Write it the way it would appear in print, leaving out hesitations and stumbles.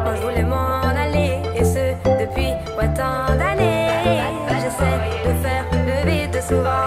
Moi je voulais m'en aller, et ce depuis tant d'années. J'essaie de faire le vide souvent.